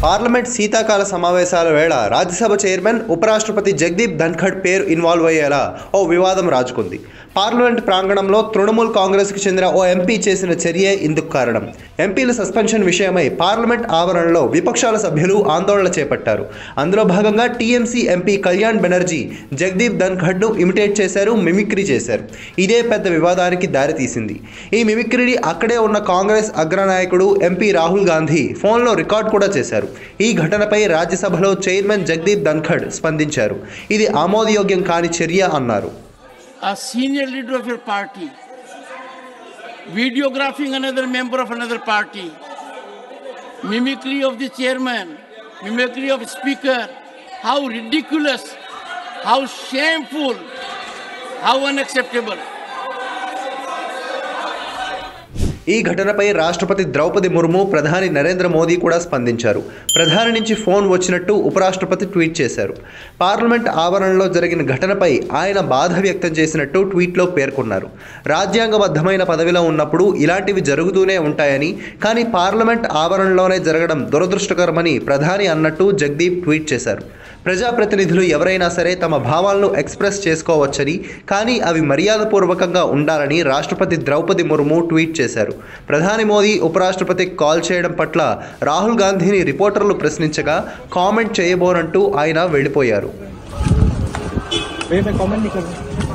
Parliament శీతాకాల సమావేశాల వేళ రాజ్యసభ చైర్మన్ ఉపరాష్ట్రపతి జగదీప్ ధన్ఖడ్ పేరు ఇన్వాల్వ్ అయ్యేలా ఓ వివాదం రాజుకుంది. పార్లమెంట్ ప్రాంగణంలో తృణమూల్ కాంగ్రెస్కు చెందిన ఓ ఎంపీ చేసిన చర్యే ఇందుకు కారణం. ఎంపీల సస్పెన్షన్ విషయమై పార్లమెంట్ ఆవరణలో విపక్షాల సభ్యులు ఆందోళన చేపట్టారు. అందులో భాగంగా టీఎంసీ ఎంపీ కళ్యాణ్ బెనర్జీ జగదీప్ ధన్ఖడ్ను ఇమిటేట్ చేశారు, మిమిక్రీ చేశారు. ఇదే పెద్ద వివాదానికి దారితీసింది. ఈ మిమిక్రీని అక్కడే ఉన్న కాంగ్రెస్ అగ్రనాయకుడు ఎంపీ రాహుల్ గాంధీ ఫోన్లో రికార్డ్ కూడా చేశారు. ఈ ఘటనపై రాజ్యసభలో చైర్మన్ జగదీప్ ధన్ఖడ్ స్పందించారు. ఇది ఆమోదయోగ్యం కాని చర్య అన్నారు. A senior leader of your party videographing another member of another party, mimicry of the chairman, mimicry of speaker, how ridiculous, how shameful, how unacceptable. ఈ ఘటనపై రాష్ట్రపతి ద్రౌపది ముర్ము, ప్రధాని నరేంద్ర మోదీ కూడా స్పందించారు. ప్రధాని నుంచి ఫోన్ వచ్చినట్టు ఉపరాష్ట్రపతి ట్వీట్ చేశారు. పార్లమెంట్ ఆవరణలో జరిగిన ఘటనపై ఆయన బాధ వ్యక్తం చేసినట్టు ట్వీట్లో పేర్కొన్నారు. రాజ్యాంగబద్ధమైన పదవిలో ఉన్నప్పుడు ఇలాంటివి జరుగుతూనే ఉంటాయని, కానీ పార్లమెంట్ ఆవరణలోనే జరగడం దురదృష్టకరమని ప్రధాని అన్నట్టు జగదీప్ ట్వీట్ చేశారు. ప్రజాప్రతినిధులు ఎవరైనా సరే తమ భావాలను ఎక్స్ప్రెస్ చేసుకోవచ్చని, కానీ అవి మర్యాదపూర్వకంగా ఉండాలని రాష్ట్రపతి ద్రౌపది ముర్ము ట్వీట్ చేశారు. ప్రధాని మోదీ ఉపరాష్ట్రపతికి కాల్ చేయడం పట్ల రాహుల్ గాంధీని రిపోర్టర్లు ప్రశ్నించగా కామెంట్ చేయబోనంటూ ఆయన వెళ్ళిపోయారు.